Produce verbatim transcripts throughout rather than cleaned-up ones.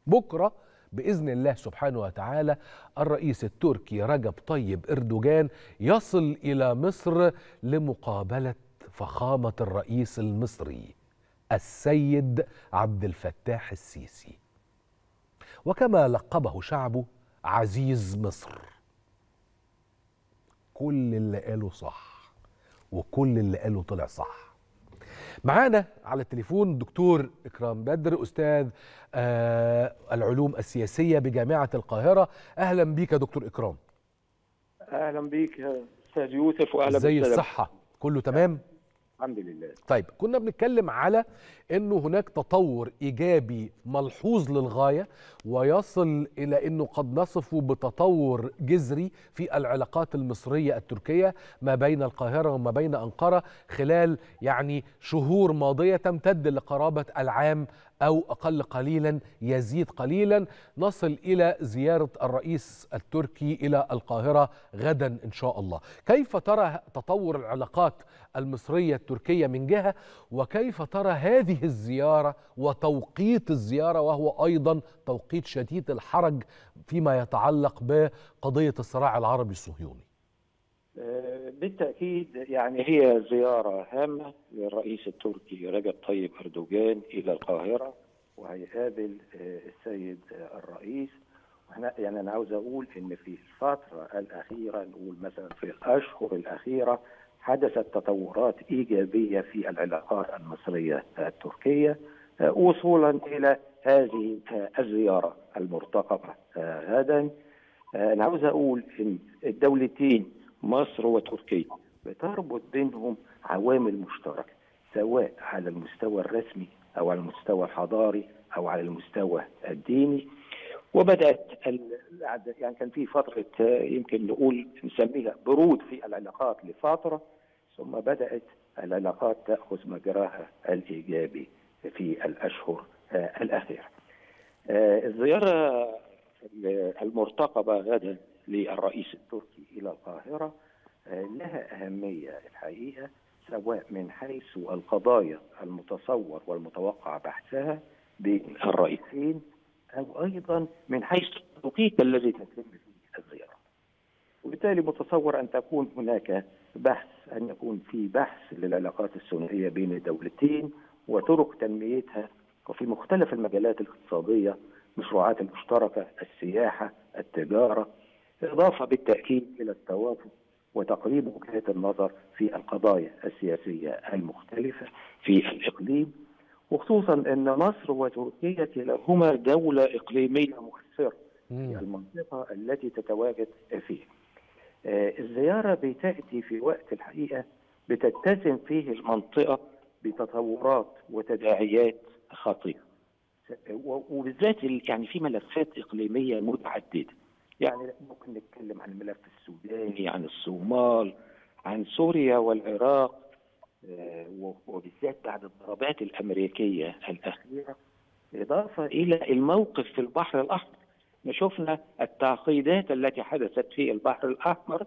بكرة بإذن الله سبحانه وتعالى الرئيس التركي رجب طيب إردوغان يصل إلى مصر لمقابلة فخامة الرئيس المصري السيد عبد الفتاح السيسي، وكما لقبه شعبه عزيز مصر. كل اللي قاله صح وكل اللي قاله طلع صح. معانا على التليفون الدكتور إكرام بدر، أستاذ آه العلوم السياسية بجامعة القاهرة. أهلا بيك يا دكتور إكرام. أهلا بيك يا أستاذ يوسف، وأهلا ازاي بالسلامة. الصحة؟ كله تمام؟ الحمد لله. طيب، كنا بنتكلم على انه هناك تطور ايجابي ملحوظ للغايه، ويصل الى انه قد نصفه بتطور جذري في العلاقات المصريه التركيه ما بين القاهره وما بين انقره خلال يعني شهور ماضيه تمتد لقرابه العام او اقل قليلا يزيد قليلا. نصل الى زياره الرئيس التركي الى القاهره غدا ان شاء الله. كيف ترى تطور العلاقات المصريه التركيه من جهه، وكيف ترى هذه الزياره وتوقيت الزياره وهو ايضا توقيت شديد الحرج فيما يتعلق بقضيه الصراع العربي الصهيوني؟ بالتأكيد يعني هي زيارة هامة للرئيس التركي رجب طيب إردوغان إلى القاهرة، وهيقابل السيد الرئيس. واحنا يعني أنا عاوز أقول إن في الفترة الأخيرة، نقول مثلا في الأشهر الأخيرة، حدثت تطورات إيجابية في العلاقات المصرية التركية وصولا إلى هذه الزيارة المرتقبة غدا. أنا عاوز أقول إن الدولتين مصر وتركيا بتربط بينهم عوامل مشتركة، سواء على المستوى الرسمي أو على المستوى الحضاري أو على المستوى الديني. وبدأت يعني كان في فترة يمكن نقول نسميها برود في العلاقات لفترة، ثم بدأت العلاقات تأخذ مجراها الإيجابي في الأشهر الأخيرة. الزيارة المرتقبة غدا للرئيس التركي إلى القاهرة لها أهمية الحقيقة، سواء من حيث القضايا المتصور والمتوقع بحثها بين الرئيسين، أو أيضا من حيث التوقيت الذي تتم فيه الزيارة. وبالتالي متصور أن تكون هناك بحث، أن يكون في بحث للعلاقات الثنائية بين الدولتين وطرق تنميتها، وفي مختلف المجالات الاقتصادية، مشروعات المشتركة، السياحة، التجارة، إضافة بالتأكيد إلى التوافق وتقريب وجهات النظر في القضايا السياسية المختلفة في الإقليم، وخصوصا أن مصر وتركيا كلاهما دولة إقليمية مؤثرة في المنطقة التي تتواجد فيها. الزيارة بتأتي في وقت الحقيقة بتتسم فيه المنطقة بتطورات وتداعيات خطيرة، وبالذات يعني في ملفات إقليمية متعددة. يعني ممكن نتكلم عن الملف السوداني، عن الصومال، عن سوريا والعراق، وبالذات بعد الضربات الأمريكية الأخيرة، إضافة إلى الموقف في البحر الأحمر. شفنا التعقيدات التي حدثت في البحر الأحمر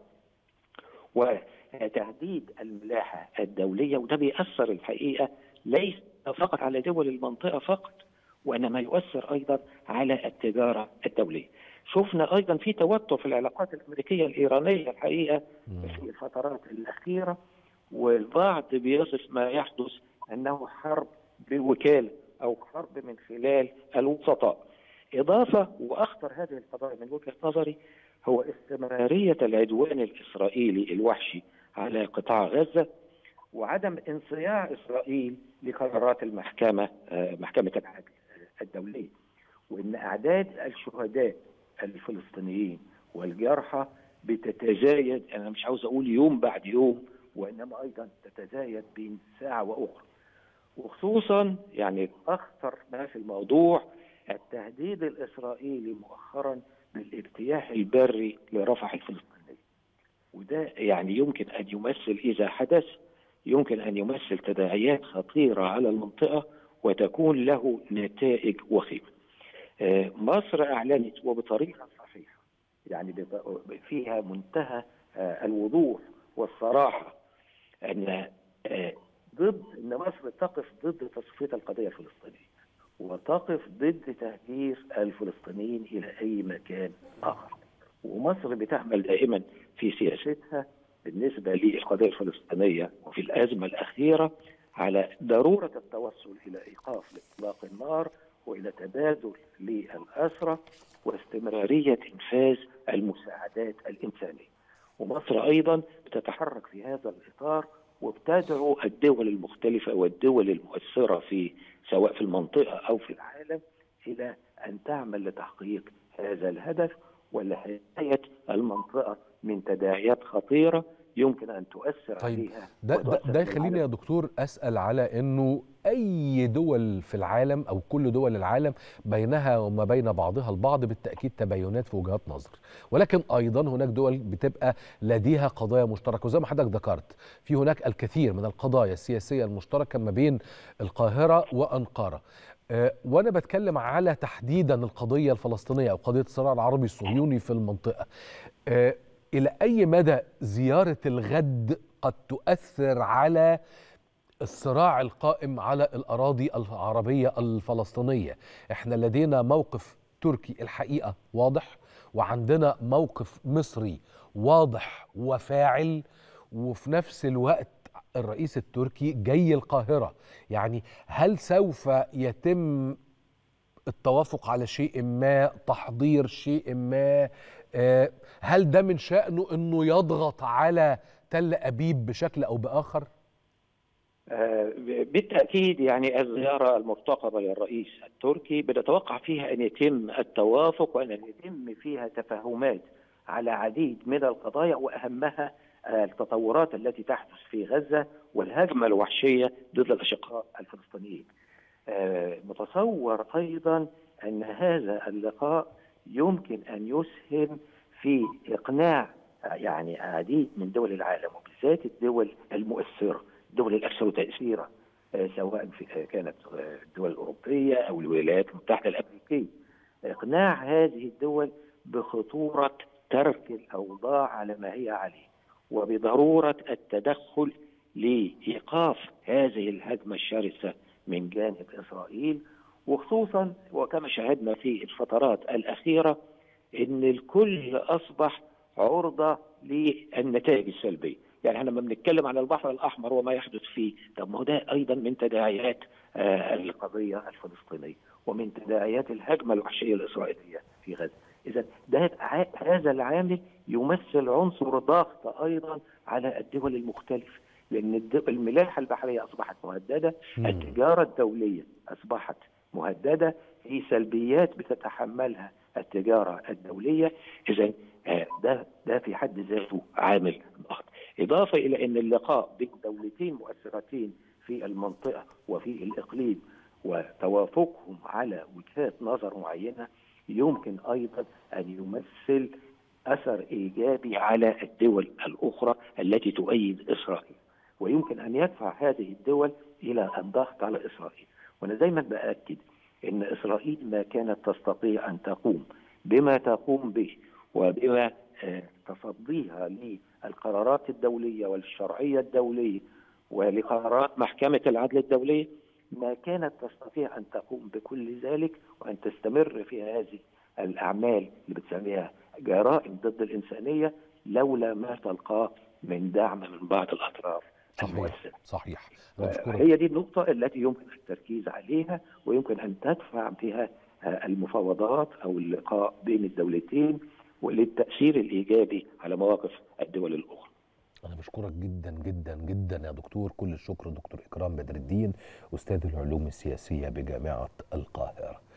وتهديد الملاحة الدولية، وده بيأثر الحقيقة ليس فقط على دول المنطقة فقط، وإنما يؤثر أيضا على التجارة الدولية. شفنا أيضا في توتر في العلاقات الأمريكية الإيرانية الحقيقة في الفترات الأخيرة، والبعض بيصف ما يحدث أنه حرب بوكالة أو حرب من خلال الوسطاء. إضافة وأخطر هذه القضايا من وجهة نظري هو استمرارية العدوان الإسرائيلي الوحشي على قطاع غزة، وعدم انصياع إسرائيل لقرارات المحكمة محكمة العدل الدولية، وإن أعداد الشهداء الفلسطينيين والجرحى بتتزايد. أنا مش عاوز أقول يوم بعد يوم، وإنما أيضا تتزايد بين ساعة وأخرى. وخصوصا يعني أخطر ما في الموضوع التهديد الإسرائيلي مؤخرا بالاجتياح البري لرفح الفلسطينية، وده يعني يمكن أن يمثل إذا حدث يمكن أن يمثل تداعيات خطيرة على المنطقة وتكون له نتائج وخيمة. مصر أعلنت وبطريقة صحيحة، يعني فيها منتهى الوضوح والصراحة، أن ضد أن مصر تقف ضد تصفية القضية الفلسطينية، وتقف ضد تهجير الفلسطينيين إلى أي مكان آخر. ومصر بتعمل دائما في سياستها بالنسبة للقضية الفلسطينية وفي الأزمة الأخيرة على ضرورة التوصل إلى إيقاف إطلاق النار وإلى تبادل للأسرى واستمرارية إنفاذ المساعدات الإنسانية. ومصر أيضا بتتحرك في هذا الإطار وبتدعو الدول المختلفة والدول المؤثرة في سواء في المنطقة أو في العالم إلى أن تعمل لتحقيق هذا الهدف ولحماية المنطقة من تداعيات خطيرة يمكن أن تؤثر طيب عليها. ده, ده, ده يخليني يا دكتور أسأل على أنه أي دول في العالم أو كل دول العالم بينها وما بين بعضها البعض بالتأكيد تباينات في وجهات نظر، ولكن أيضا هناك دول بتبقى لديها قضايا مشتركة، وزي ما حضرتك ذكرت في هناك الكثير من القضايا السياسية المشتركة ما بين القاهرة وأنقرة. أه وأنا بتكلم على تحديدا القضية الفلسطينية أو قضية الصراع العربي الصهيوني في المنطقة، أه إلى أي مدى زيارة الغد قد تؤثر على الصراع القائم على الأراضي العربية الفلسطينية؟ احنا لدينا موقف تركي الحقيقة واضح، وعندنا موقف مصري واضح وفاعل، وفي نفس الوقت الرئيس التركي جاي القاهرة. يعني هل سوف يتم التوافق على شيء ما، تحضير شيء ما؟ هل ده من شأنه أنه يضغط على تل أبيب بشكل أو بآخر؟ بالتأكيد يعني الزيارة المرتقبة للرئيس التركي بنتوقع فيها أن يتم التوافق وأن يتم فيها تفاهمات على عديد من القضايا، وأهمها التطورات التي تحدث في غزة والهجمة الوحشية ضد الأشقاء الفلسطينيين. متصور أيضا أن هذا اللقاء يمكن أن يسهم في إقناع يعني عديد من دول العالم وبالذات الدول المؤثرة، الدول الأكثر تأثيرا، سواء في كانت الدول الأوروبية أو الولايات المتحدة الأمريكية، إقناع هذه الدول بخطورة ترك الأوضاع على ما هي عليه وبضرورة التدخل لإيقاف هذه الهجمة الشرسة من جانب إسرائيل. وخصوصا وكما شاهدنا في الفترات الأخيرة إن الكل أصبح عرضة للنتائج السلبية. يعني احنا لما بنتكلم عن البحر الأحمر وما يحدث فيه، طب ما هو ده أيضا من تداعيات آه القضية الفلسطينية ومن تداعيات الهجمة الوحشية الإسرائيلية في غزة. إذا ده هذا العامل يمثل عنصر ضغط أيضا على الدول المختلفة، لأن الملاحة البحرية أصبحت مهددة، التجارة الدولية أصبحت مهددة، في سلبيات بتتحملها التجارة الدولية. إذا ده ده في حد ذاته عامل ضغط، إضافة إلى أن اللقاء بين دولتين مؤثرتين في المنطقة وفي الإقليم وتوافقهم على وجهات نظر معينة يمكن أيضا أن يمثل أثر إيجابي على الدول الأخرى التي تؤيد إسرائيل، ويمكن أن يدفع هذه الدول إلى الضغط على إسرائيل. وأنا دايما بأكد أن إسرائيل ما كانت تستطيع أن تقوم بما تقوم به وبما تصديها للقرارات الدولية والشرعية الدولية ولقرارات محكمة العدل الدولية، ما كانت تستطيع أن تقوم بكل ذلك وأن تستمر في هذه الأعمال اللي بتسميها جرائم ضد الإنسانية لولا ما تلقاه من دعم من بعض الأطراف المؤثرة. صحيح. هي دي النقطة التي يمكن التركيز عليها ويمكن أن تدفع بها المفاوضات أو اللقاء بين الدولتين وللتأثير الإيجابي على مواقف الدول الأخرى. أنا بشكرك جدا جدا جدا يا دكتور، كل الشكر. دكتور إكرام بدر الدين، أستاذ العلوم السياسية بجامعة القاهرة.